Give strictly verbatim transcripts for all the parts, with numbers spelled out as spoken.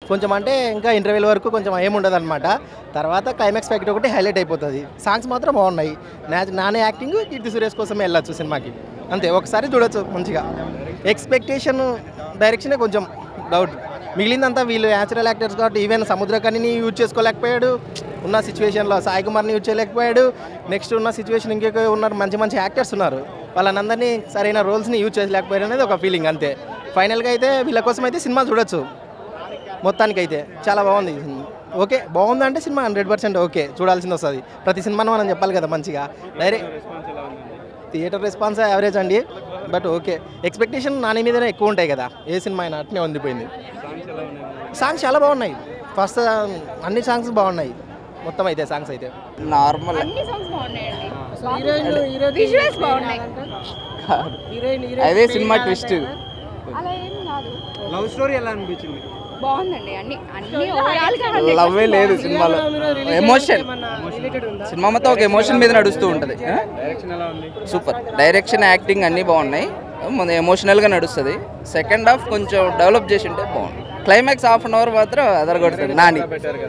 కొంచెం అంటే ఇంకా ఇంటర్వెల్ వరకు కొంచెం ఏముండదు అనమాట. తర్వాత క్లైమాక్స్ ఫ్యాక్ట్ ఒకటి హైలైట్ అయిపోతుంది. సాంగ్స్ మాత్రం బాగున్నాయి. నాని యాక్టింగ్ కీర్తి సురేష్ కోసమే వెళ్ళొచ్చు సినిమాకి, అంతే. ఒకసారి చూడొచ్చు మంచిగా. ఎక్స్పెక్టేషన్ డైరెక్షనే కొంచెం డౌట్. మిగిలిందంతా వీళ్ళు న్యాచురల్ యాక్టర్స్ కాబట్టి ఈవెన్ సముద్రకనిని యూజ్ చేసుకోలేకపోయాడు ఉన్న సిచ్యువేషన్లో, సాయి కుమార్ని యూజ్ చేయలేకపోయాడు. నెక్స్ట్ ఉన్న సిచ్యువేషన్ ఇంకొక ఉన్నారు, మంచి మంచి యాక్టర్స్ ఉన్నారు, వాళ్ళందరినీ సరైన రోల్స్ని యూజ్ చేయలేకపోయారు అనేది ఒక ఫీలింగ్, అంతే. ఫైనల్గా అయితే వీళ్ళ కోసం అయితే సినిమా చూడొచ్చు. మొత్తానికైతే చాలా బాగుంది. ఓకే బాగుందంటే సినిమా హండ్రెడ్ పర్సెంట్ ఓకే, చూడాల్సింది వస్తుంది. ప్రతి సినిమాను మనం చెప్పాలి కదా మంచిగా. డైరెక్ట్ థియేటర్ రెస్పాన్స్ యావరేజ్ అండి, బట్ ఓకే. ఎక్స్పెక్టేషన్ నాని మీదనే ఎక్కువ ఉంటాయి కదా, ఏ సినిమా అయినా అట్నే ఉండిపోయింది. సాంగ్స్ చాలా బాగున్నాయి, ఫస్ట్ అన్ని సాంగ్స్ బాగున్నాయి మొత్తం అయితే. సాంగ్స్ అయితే నార్మల్, అదే సినిమా ట్విస్ట్. లవ్ స్టోరీ ఎలా అనిపించింది? బాగుందండి. అన్ని అన్ని ఓవరాల్ గా లవ్వే లేదు సినిమాలో, ఎమోషన్. సినిమా మొత్తం ఒక ఎమోషన్ మీద నడుస్తూ ఉంటుంది. డైరెక్షన్ ఎలా ఉంది? సూపర్ డైరెక్షన్, యాక్టింగ్ అన్నీ బాగున్నాయి. ముందు ఎమోషనల్గా నడుస్తుంది. సెకండ్ హాఫ్ కొంచెం డెవలప్ చేసి ఉంటే బాగుంది. క్లైమాక్స్ హాఫ్ అన్ అవర్ మాత్రం అదరగొడుతుంది నాని.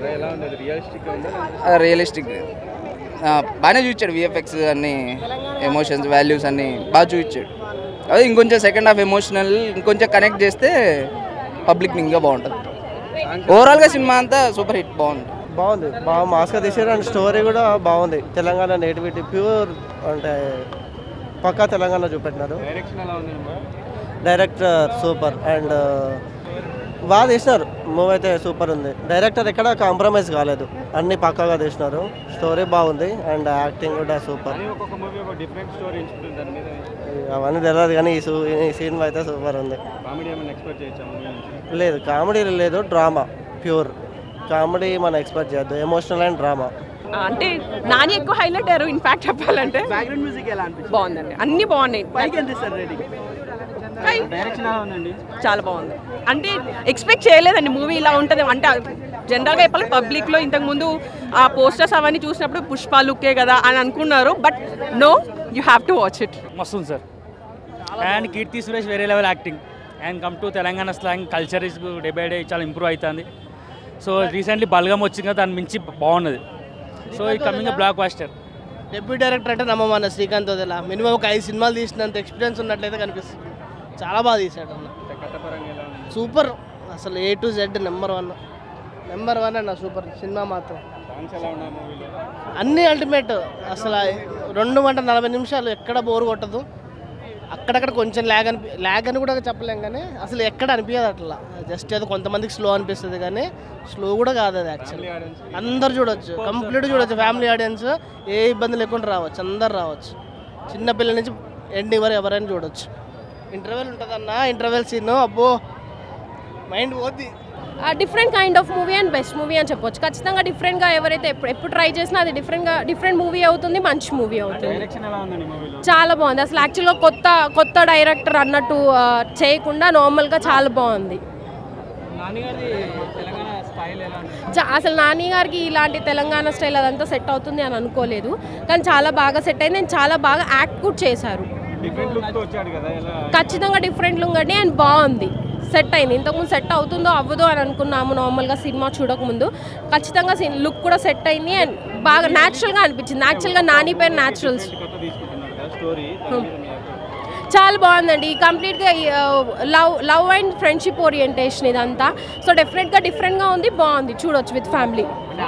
రియలిస్టిక్ బాగానే చూపించాడు. విఎఫ్ఎక్స్ అన్ని ఎమోషన్స్, వాల్యూస్ అన్నీ బాగా చూపించాడు. అదే ఇంకొంచెం సెకండ్ హాఫ్ ఎమోషనల్ ఇంకొంచెం కనెక్ట్ చేస్తే పబ్లిక్ ఇంకా బాగుంటుంది. ఓవరాల్గా సినిమా అంతా సూపర్ హిట్, బాగుంది. బాగుంది, బాగా మాస్గా తీసారు. అండ్ స్టోరీ కూడా బాగుంది. తెలంగాణ నేటివిటీ ప్యూర్ అంటే పక్కా తెలంగాణ చూపెట్టినారు. డైరెక్టర్ సూపర్ అండ్ బాగా తీసినారు. మూవీ అయితే సూపర్ ఉంది. డైరెక్టర్ ఎక్కడ కాంప్రమైజ్ కాలేదు, అన్ని పక్కాగా తీసినారు. స్టోరీ బాగుంది అండ్ యాక్టింగ్ కూడా సూపర్. అవన్నీ తెలియదు కానీ ఈ ఈ సినిమా అయితే సూపర్ ఉంది. లేదు కామెడీ లేదు, డ్రామా ప్యూర్. కామెడీ మనం ఎక్స్పెక్ట్ చేయొద్దు, ఎమోషనల్ అండ్ డ్రామా. అంటే నాని ఎక్కువ హైలైట్ అయ్యారు. ఇన్ఫాక్ట్ చెప్పాలంటే బ్యాక్గ్రౌండ్ మ్యూజిక్ ఎలా అనిపించింది? బాగుందండి, అన్ని బాగున్నాయి. డైరెక్షన్ ఎలా ఉందండి? చాలా బాగుంది. అంటే ఎక్స్పెక్ట్ చేయలేదండి మూవీ ఇలా ఉంటుంది. అంటే జనరల్గా చెప్పాలి పబ్లిక్లో ఇంతకుముందు ఆ పోస్టర్స్ అవన్నీ చూసినప్పుడు పుష్ప లుక్కే కదా అని అనుకున్నారు. But no, you have to watch it. మస్తుంది సార్. అండ్ కీర్తి సురేష్ వేరే level acting. And come to Telangana slang culture is day by day చాలా ఇంప్రూవ్ అవుతుంది. సో రీసెంట్లీ బల్గం వచ్చింది కదా, దాని మించి బాగున్నది. సో ఈ coming blockbuster. Debut director అంటే నమ్మమన్న శ్రీకాంత్ వదిలా మినిమం ఒక ఐదు సినిమాలు తీసినంత ఎక్స్పీరియన్స్ ఉన్నట్లయితే కనిపిస్తుంది. చాలా బాగా తీశాడు అన్న, సూపర్. అసలు A to Z number one, number one అన్న. సూపర్ సినిమా మాత్రం. అన్నీ అల్టిమేట్. అసలు రెండు గంటల నలభై నిమిషాలు ఎక్కడ బోర్ కొట్టదు. అక్కడక్కడ కొంచెం ల్యాగ్ అనిపి ల్యాగ్ అని కూడా చెప్పలేం కానీ అసలు ఎక్కడ అనిపించదు అట్లా. జస్ట్ ఏదో కొంతమందికి స్లో అనిపిస్తుంది కానీ స్లో కూడా కాదు అది. యాక్చువల్లీ అందరు చూడొచ్చు, కంప్లీట్ చూడొచ్చు. ఫ్యామిలీ ఆడియన్స్ ఏ ఇబ్బంది లేకుండా రావచ్చు, అందరు రావచ్చు. చిన్నపిల్లల నుంచి ఎండింగ్ వరకు ఎవరైనా చూడొచ్చు. ఇంటర్వెల్ ఉంటుందన్న, ఇంటర్వెల్ సీన్ అబ్బో మైండ్ పోద్ది. Different kind of movie and best movie అని చెప్పొచ్చు. ఖచ్చితంగా డిఫరెంట్గా ఎవరైతే ఎప్పుడు ఎప్పుడు ట్రై చేసినా అది డిఫరెంట్గా డిఫరెంట్ మూవీ అవుతుంది, మంచి మూవీ అవుతుంది. చాలా బాగుంది. అసలు యాక్చువల్గా కొత్త కొత్త డైరెక్టర్ అన్నట్టు చేయకుండా నార్మల్గా చాలా బాగుంది. అసలు నాని గారికి ఇలాంటి తెలంగాణ స్టైల్ అదంతా సెట్ అవుతుంది అని అనుకోలేదు, కానీ చాలా బాగా సెట్ అయింది. నేను చాలా బాగా యాక్ట్ కూడా చేశారు. ఖచ్చితంగా డిఫరెంట్ లుక్ అండి, అండ్ బాగుంది, సెట్ అయింది. ఇంతకుముందు సెట్ అవుతుందో అవ్వదో అని అనుకున్నాము నార్మల్గా సినిమా చూడకముందు. ఖచ్చితంగా లుక్ కూడా సెట్ అయింది అండ్ బాగా న్యాచురల్గా అనిపించింది. యాక్చువల్గా నాని పేరు న్యాచురల్స్ చాలా బాగుందండి. కంప్లీట్గా love love and friendship orientation ఇదంతా. సో డెఫినెట్గా డిఫరెంట్గా ఉంది, బాగుంది, చూడొచ్చు విత్ ఫ్యామిలీ.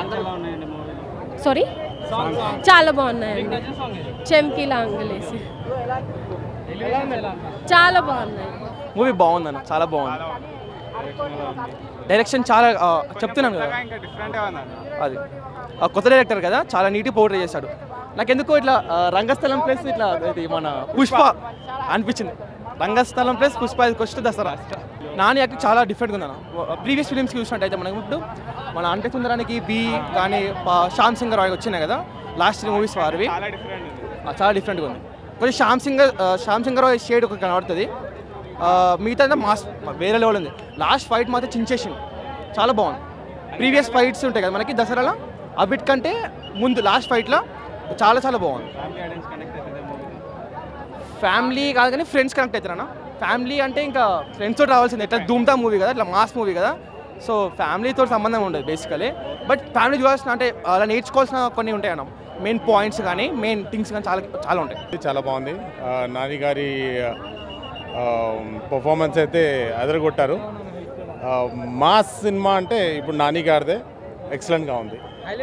సారీ చాలా బాగున్నాయండి. చెంకీలా అంగులేసి చాలా బాగున్నాయి. మూవీ బాగుందన్న, చాలా బాగుంది. డైరెక్షన్ చాలా చెప్తున్నాను కదా, అది కొత్త డైరెక్టర్ కదా, చాలా నీట్గా పోర్ట్రే చేశాడు. నాకు ఎందుకో ఇట్లా రంగస్థలం ప్లేస్ ఇట్లా ఇది మన పుష్ప అనిపించింది. Rangasthalam place Pushpa first Dasara. Nani acting చాలా డిఫరెంట్గా ఉందన్న. ప్రీవియస్ ఫిలిమ్స్కి చూసినట్టయితే మనకి ఇప్పుడు మన అంటే సుందరానికి బి కానీ శ్యామ్ సింగ్ రాయ్ వచ్చినాయి కదా లాస్ట్ త్రీ మూవీస్ వారివి, చాలా డిఫరెంట్గా ఉంది. కొంచెం శ్యామ్ సింగ్ శ్యామ్ సింగ్ రాయ్ షేడ్ ఒక కనబడుతుంది, మిగతా మాస్ వేరే లెవెల్ ఉంది. లాస్ట్ ఫైట్ మాత్రం చించేసింది, చాలా బాగుంది. ప్రీవియస్ ఫైట్స్ ఉంటాయి కదా మనకి దసరాలో, అవిట్ కంటే ముందు లాస్ట్ ఫైట్లో చాలా చాలా బాగుంది. ఫ్యామిలీ కాదు కానీ ఫ్రెండ్స్ కనెక్ట్ అవుతారన్న. ఫ్యామిలీ అంటే ఇంకా ఫ్రెండ్స్ తోటి రావాల్సింది. ఎట్లా ధూమ్తా మూవీ కదా, ఇట్లా మాస్ మూవీ కదా, సో ఫ్యామిలీతో సంబంధం ఉండదు బేసికలీ. బట్ ఫ్యామిలీ చూడాల్సిన అంటే అలా నేర్చుకోవాల్సిన కొన్ని ఉంటాయి అన్న, మెయిన్ పాయింట్స్ కానీ మెయిన్ థింగ్స్ కానీ చాలా చాలా ఉంటాయి. చాలా బాగుంది. నాని గారి పర్ఫార్మెన్స్ అయితే అదరగొట్టారు. మాస్ సినిమా అంటే ఇప్పుడు నాని గారిదే ఎక్సలెంట్గా ఉంది.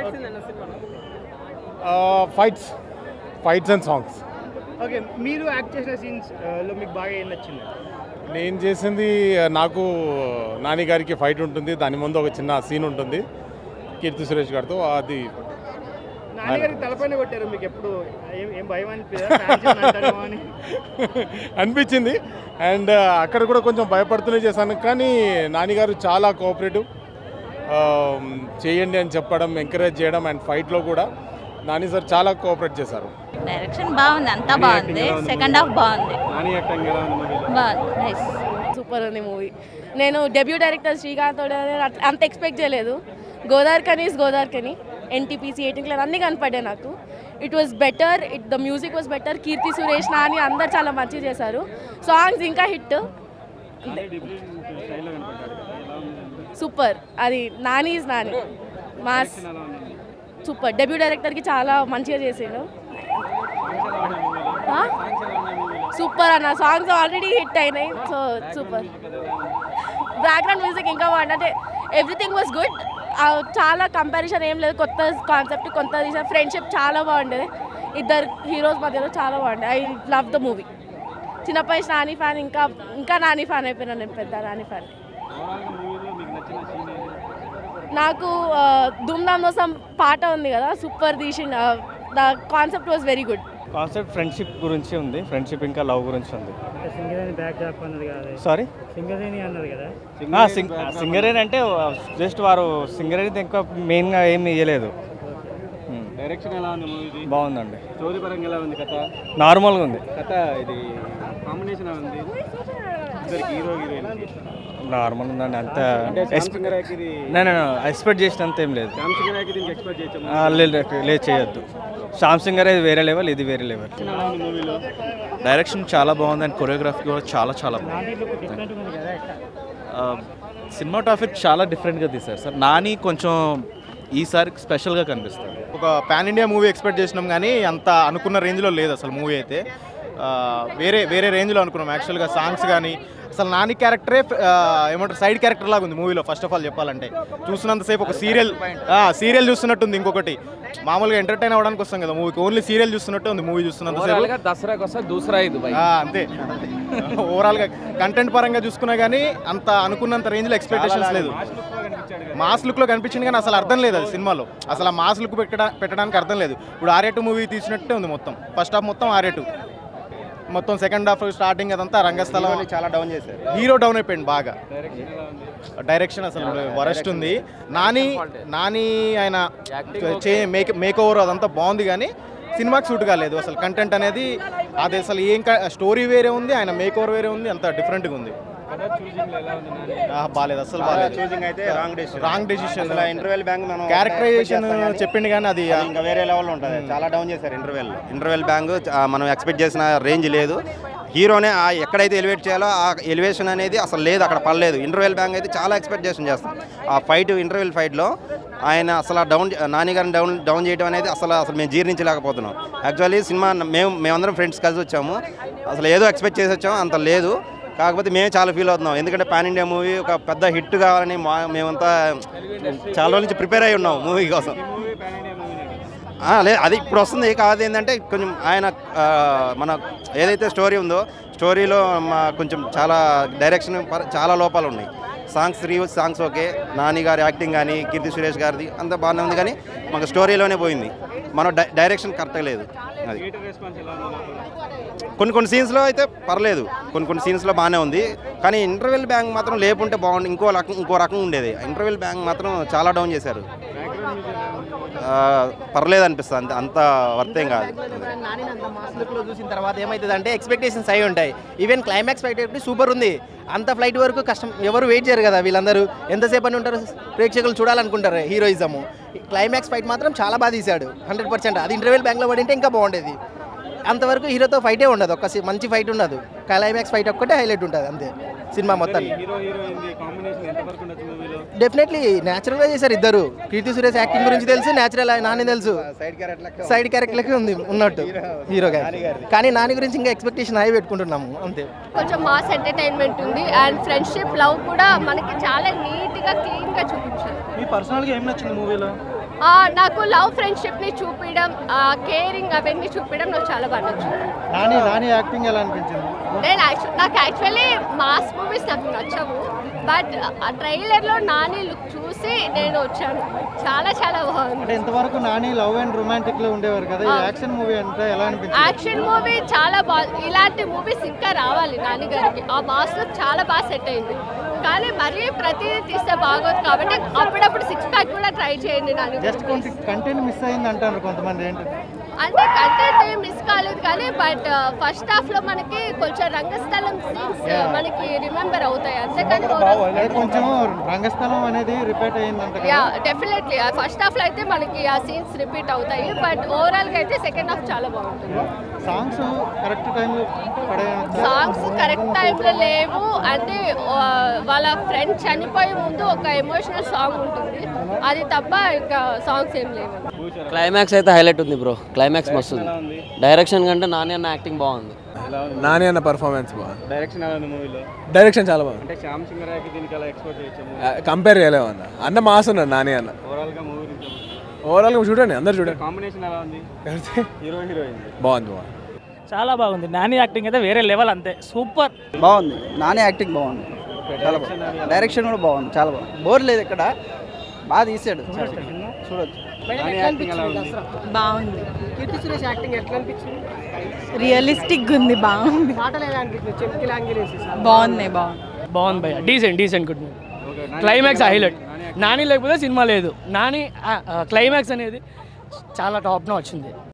Fights fights and songs. Okay, మీరు యాక్ట్ చేసిన సీన్స్ లో మీకు బాగా ఏం నచ్చింది? నేను చేసింది, నాకు నాని గారికి ఫైట్ ఉంటుంది, దాని ముందు ఒక చిన్న సీన్ ఉంటుంది కీర్తి సురేష్ గారితో. అది నాని గారికి తలపైన కొట్టారు, మీకు ఎప్పుడు ఏం ఏం భయం అనిపించింది? అనిపించింది. అండ్ అక్కడ కూడా కొంచెం భయపడుతూనే చేశాను, కానీ నాని గారు చాలా కోఆపరేటివ్, చేయండి అని చెప్పడం, ఎంకరేజ్ చేయడం. అండ్ ఫైట్లో కూడా నాని సార్ చాలా కోఆపరేట్ చేశారు. డైరెక్షన్ బాగుంది, అంతా బాగుంది. సెకండ్ హాఫ్ బాగుంది. నాని యాక్టింగ్ ఎలా ఉంది? బాగుంది, నైస్, సూపర్ ఉంది మూవీ. నేను డెబ్యూ డైరెక్టర్ శ్రీకాంత్ అంత ఎక్స్పెక్ట్ చేయలేదు. గోదావరి కనీస్ గోదావరి కని ఎన్టీపీసీ ఎయిటీన్ క్లాస్ అన్నీ కనపడ్డాయి నాకు. It was better, it the music was better. Keerthy Suresh, Nani అందరు చాలా మంచిగా చేశారు. సాంగ్స్ ఇంకా హిట్, సూపర్. అది Nani is Nani, mass, super. Debut డైరెక్టర్కి చాలా మంచిగా చేసిండు, సూపర్ అన్న. సాంగ్స్ ఆల్రెడీ హిట్ అయినాయి, సో సూపర్. బ్యాక్గ్రౌండ్ మ్యూజిక్ ఇంకా బాగుంది, అంటే ఎవ్రీథింగ్ వాజ్ గుడ్. చాలా కంపారిజన్ ఏం లేదు, కొత్త కాన్సెప్ట్, కొత్త తీసిన ఫ్రెండ్షిప్ చాలా బాగుండేది ఇద్దరు హీరోస్ మధ్యలో, చాలా బాగుండే. I love the movie. చిన్నప్పటి నుంచి నాని ఫ్యాన్, ఇంకా ఇంకా నాని ఫ్యాన్ అయిపోయినా నేను, పెద్ద నాని ఫ్యాన్. నాకు ధూమ్ధామ్ కోసం పాట ఉంది కదా, సూపర్ తీసిన. The concept was very good. Concept friendship గురించి ఉంది, ఫ్రెండ్షిప్ ఇంకా లవ్ గురించి ఉంది. సారీ, సింగరేణి అన్నది కదా. సింగరేణి అంటే జస్ట్ వారు సింగరేణి ఎక్కువ మెయిన్గా ఏమి ఇవ్వలేదు. డైరెక్షన్ ఎలా ఉంది మూవీ? బాగుందండి. స్టోరీ పరంగా ఎలా ఉంది? కథ నార్మల్గా ఉంది. కథ ఇది కాంబినేషన్ ఎలా ఉంది? ఇద్దరికి హీరో హీరోయిన్ నార్మల్ ఉందండి, అంత నేను ఎక్స్పెక్ట్ చేసినంత ఏం లేదు. లేదు, చేయొద్దు. శ్యామ్ సింగర్ ఇది వేరే లెవెల్, ఇది వేరే లెవెల్. డైరెక్షన్ చాలా బాగుంది అండ్ కొరియోగ్రఫీ కూడా చాలా చాలా బాగుంది. సినిమాటోగ్రఫీ చాలా డిఫరెంట్గా తీశారు సార్. నాని కొంచెం ఈసారి స్పెషల్గా కనిపిస్తుంది. ఒక పాన్ ఇండియా మూవీ ఎక్స్పెక్ట్ చేసినాం, కానీ అంత అనుకున్న రేంజ్లో లేదు అసలు మూవీ అయితే. వేరే వేరే రేంజ్లో అనుకున్నాం యాక్చువల్గా. సాంగ్స్ కానీ అసలు నాని క్యారెక్టరే ఏమంటారు సైడ్ క్యారెక్టర్ లాగా ఉంది మూవీలో. ఫస్ట్ ఆఫ్ ఆల్ చెప్పాలంటే చూస్తున్నంతసేపు ఒక సీరియల్ సీరియల్ చూస్తున్నట్టుంది. ఇంకొకటి మామూలుగా ఎంటర్టైన్ అవ్వడానికి వస్తాం కదా మూవీకి, ఓన్లీ సీరియల్ చూస్తున్నట్టు ఉంది మూవీ చూస్తున్నంతసేపు. దసరాకి వస్తే దూసరా ఇది అంతే. ఓవరాల్గా కంటెంట్ పరంగా చూసుకున్నా కానీ అంత అనుకున్నంత రేంజ్లో ఎక్స్పెక్టేషన్స్ లేదు. మాస్ లుక్లో కనిపించింది కానీ అసలు అర్థం లేదు అది సినిమాలో. అసలు ఆ మాస్ లుక్ పెట్టడా పెట్టడానికి అర్థం లేదు. ఇప్పుడు ఆర్ఏ టూ మూవీ తీసినట్టే ఉంది మొత్తం. ఫస్ట్ హాఫ్ మొత్తం ఆర్ఏ టూ, మొత్తం సెకండ్ హాఫ్ స్టార్టింగ్ అదంతా రంగస్థలం. చాలా డౌన్ చేశారు. హీరో డౌన్ అయిపోయింది బాగా. డైరెక్షన్ అసలు వరస్ట్ ఉంది. నాని నాని ఆయన మేక్ మేక్ ఓవర్ అదంతా బాగుంది, కానీ సినిమాకి సూట్ కాలేదు అసలు. కంటెంట్ అనేది అది అసలు ఏం, స్టోరీ వేరే ఉంది, ఆయన మేక్ ఓవర్ వేరే ఉంది, అంత డిఫరెంట్గా ఉంది. బాగాలేదు అసలు, బాగాలేదు. Wrong decision. Interval bang characterisation చెప్పింది కానీ అది ఇంకా వేరే లెవెల్ ఉంటుంది. చాలా డౌన్ చేశారు ఇంటర్వెల్. ఇంటర్వెల్ బ్యాంక్ మనం ఎక్స్పెక్ట్ చేసిన రేంజ్ లేదు. హీరోనే ఎక్కడైతే ఎలివేట్ చేయాలో ఆ ఎలివేషన్ అనేది అసలు లేదు, అక్కడ పడలేదు. ఇంటర్వెల్ బ్యాంక్ అయితే చాలా ఎక్స్పెక్టేషన్ చేస్తాం. ఆ ఫైట్ ఇంటర్వెల్ ఫైట్లో ఆయన అసలు డౌన్ నాని గారిని డౌన్ డౌన్ చేయడం అనేది అసలు అసలు మేము జీర్ణించలేకపోతున్నాం. యాక్చువల్లీ సినిమా మేము మేమందరం ఫ్రెండ్స్ కలిసి వచ్చాము, అసలు ఏదో ఎక్స్పెక్ట్ చేసి వచ్చాము, అంత లేదు. కాకపోతే మేము చాలా ఫీల్ అవుతున్నాం, ఎందుకంటే పాన్ ఇండియా మూవీ ఒక పెద్ద హిట్ కావాలని మా మేమంతా చాలా రోజుల నుంచి ప్రిపేర్ అయి ఉన్నాం మూవీ కోసం. లేదు, అది ఇప్పుడు వస్తుంది. కాదు ఏంటంటే కొంచెం ఆయన మన ఏదైతే స్టోరీ ఉందో స్టోరీలో మా కొంచెం చాలా డైరెక్షన్ చాలా లోపాలు ఉన్నాయి. సాంగ్స్ రీ సాంగ్స్ ఓకే, నాని గారి యాక్టింగ్ కానీ కీర్తి సురేష్ గారిది అంతా బాగానే ఉంది, కానీ మాకు స్టోరీలోనే పోయింది. మన డైరెక్షన్ కరెక్ట్గా లేదు. అది కొన్ని కొన్ని సీన్స్లో అయితే పర్లేదు, కొన్ని కొన్ని సీన్స్లో బాగానే ఉంది, కానీ ఇంటర్వెల్ బ్యాంక్ మాత్రం లేకుంటే బాగుంది. ఇంకో రకం ఇంకో రకం ఉండేది. ఇంటర్వెల్ బ్యాంక్ మాత్రం చాలా డౌన్ చేశారు. పర్లేదు అనిపిస్తుంది, అంత అంత వర్తేం కాదు. చూసిన తర్వాత ఏమవుతుంది అంటే ఎక్స్పెక్టేషన్స్ అయి ఉంటాయి. ఈవెన్ క్లైమాక్స్ ఫైట్ అయితే సూపర్ ఉంది. అంత ఫ్లైట్ వరకు కష్టం, ఎవరు వెయిట్ చేయరు కదా. వీళ్ళందరూ ఎంతసేపు అని ఉంటారు, ప్రేక్షకులు చూడాలనుకుంటారు హీరోయిజము. క్లైమాక్స్ ఫైట్ మాత్రం చాలా బాగా తీశాడు, హండ్రెడ్ పర్సెంట్. అది ఇంటర్వెల్ బ్యాంక్లో పడింటే ఇంకా బాగుండేది. అంతవరకు హీరోతో ఫైటే ఉండదు, ఒక మంచి ఫైట్ ఉండదు. క్లైమాక్స్ ఫైట్ ఒక్కటే హైలైట్ ఉంటుంది అంతే సినిమా మొత్తం. డెఫినెట్లీ న్యాచురల్గా చేశారు ఇద్దరు. కీర్తి సురేష్ యాక్టింగ్ గురించి తెలుసు, న్యాచురల్ నాని తెలుసు, సైడ్ క్యారెక్టర్లకి ఉంది ఉన్నట్టు హీరో గారి. కానీ నాని గురించి ఇంకా ఎక్స్పెక్టేషన్ హై పెట్టుకుంటున్నాము అంతే. కొంచెం మాస్ ఎంటర్టైన్మెంట్ ఉంది అండ్ ఫ్రెండ్షిప్ లవ్ కూడా మనకి చాలా నీట్గా క్లీన్గా చూపించారు. మీ పర్సనల్గా ఏం నచ్చింది మూవీలో? నాకు లవ్ ఫ్రెండ్షిప్ని చూపించడం, కేరింగ్ అవన్నీ చూపించడం నాకు చాలా బాగా నచ్చింది. నాని నాని యాక్టింగ్ ఎలా అనిపించింది? నేను యాక్చు నాకు యాక్చువల్లీ మాస్ మూవీస్ నాకు నచ్చవు, బట్ ఆ ట్రైలర్లో నాని లుక్ చూసి నేను వచ్చాను. చాలా చాలా బాగుంది. అంటే ఇంతవరకు నాని లవ్ అండ్ రొమాంటిక్లో ఉండేవారు కదా, ఈ యాక్షన్ మూవీ అంటే ఎలా అనిపించింది? యాక్షన్ మూవీ చాలా బాగుంది. ఇలాంటి మూవీస్ ఇంకా రావాలి నాని గారికి. ఆ మాస్ లుక్ చాలా బాగా సెట్ అయింది. కానీ మరీ ప్రతిదీ తీస్తే బాగోదు కాబట్టి అప్పుడప్పుడు సిక్స్ ప్యాక్ కూడా ట్రై చేయండి నాని. జస్ట్ కంటెంట్ మిస్ అయింది అంటారు కొంతమంది. ఏంటి అంటే కంటెంట్ ఏం మిస్ కాలేదు కానీ బట్ ఫస్ట్ హాఫ్ లో మనకి కొంచెం రంగస్థలం సీన్స్ మనకి రిమెంబర్ అవుతాయి. అంతేకాని కొంచెం రంగస్థలం అనేది రిపీట్ అయిందంట. యా డెఫినెట్లీ ఫస్ట్ హాఫ్ లో అయితే మనకి ఆ సీన్స్ రిపీట్ అవుతాయి, బట్ ఓవరాల్ గా అయితే సెకండ్ హాఫ్ చాలా బాగుంటుంది. సాంగ్స్ కరెక్ట్ టైంలో సాంగ్స్ కరెక్ట్ టైంలో లేవు. అంటే వాళ్ళ ఫ్రెండ్ చనిపోయే ముందు ఒక ఎమోషనల్ సాంగ్ ఉంటుంది, అది తప్ప ఇంకా సాంగ్స్ ఏం లేవు. క్లైమాక్స్ అయితే హైలైట్ ఉంది బ్రో. క్లైమాక్స్ మస్తు ఉంది. డైరెక్షన్ కంటే నాని అన్న యాక్టింగ్ బాగుంది. నాని అన్న పర్ఫార్మెన్స్ బాగుంది. డైరెక్షన్ ఎలా ఉంది మూవీలో? డైరెక్షన్ చాలా బాగుంది. అంటే శ్యామ్ సింగ్ రాయ్కి దీనికి ఎలా ఎక్స్పెక్ట్ చేయొచ్చు? కంపేర్ చేయలేము అన్న. అన్న మాస్ ఉన్నాడు నాని అన్న. ఓవరాల్ గా మూవీ ఓవరాల్గా చూడండి, అందరు చూడండి. కాంబినేషన్ ఎలా ఉంది? హీరో హీరోయిన్ బాగుంది బాగుంది చాలా బాగుంది. నాని యాక్టింగ్ అయితే వేరే లెవెల్, అంతే సూపర్ బాగుంది. నాని యాక్టింగ్ బాగుంది, చాలా బాగుంది. డైరెక్షన్ కూడా బాగుంది, చాలా బాగుంది. బోర్ లేదు ఇక్కడ, బాగా తీసాడు, చూడొచ్చు. బాగుంది. కీర్తి సురేష్ యాక్టింగ్ ఎట్లా అనిపించింది? రియలిస్టిక్ ఉంది, బాగుంది. మాటలు ఎలా అనిపించింది? చెప్పుకి లాంగ్వేజ్ బాగున్నాయి, బాగుంది బాగుంది భయ్య. Decent decent good. Climax highlight. Nani లేకపోతే సినిమా లేదు. నాని క్లైమాక్స్ అనేది చాలా టాప్న వచ్చింది.